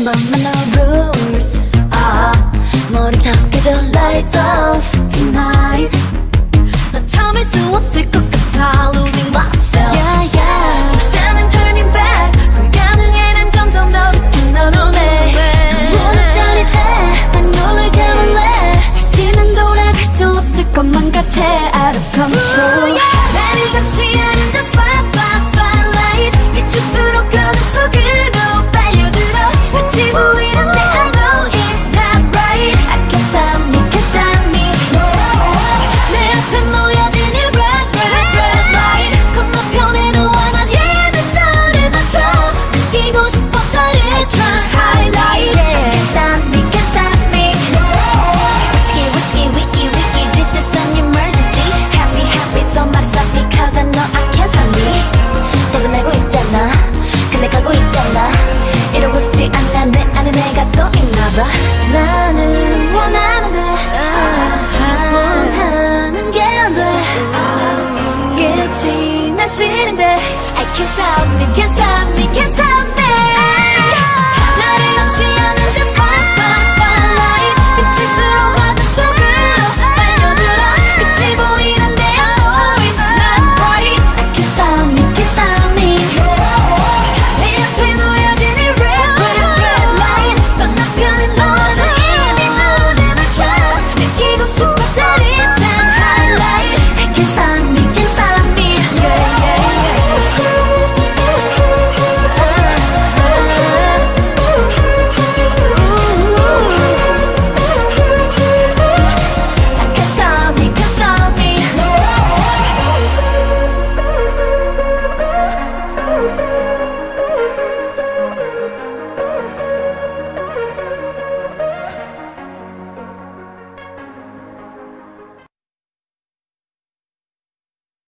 것만 no rules. 머리 적게져 lights off tonight. 너 참을 수 없을 것 같아 losing myself. Yeah yeah. 이제는 turning back. 불가능해 난 점점 더 깊은 너로 내. 문을 짜릿해 난 눈을 감을래. 다시는 돌아갈 수 없을 것만 같아 out of control. 나를 감시 하는 저 spotlight. 비출수록 어둠 속으로 빨려들어. 같이 보이는데 I know it's not right. I can't stop me, can't stop me. 내 앞에 놓여진 이 red light. 건너편에 너와 난 예쁜 너를 맞춰. 느끼고 싶어 짜릿한 highlight. Can't stop me, can't stop me. Risky, wiki, this is an emergency. Happy, somebody stop me cause I know I can't stop me. 답은 알고 있잖아. 근데 가고 있잖아. 이러고 싶지 않아. 내 안에 내가 또 있나봐. 나는 원하는데 원하는 게 안 돼. 끝이 난 싫은데 I can't stop me, can't stop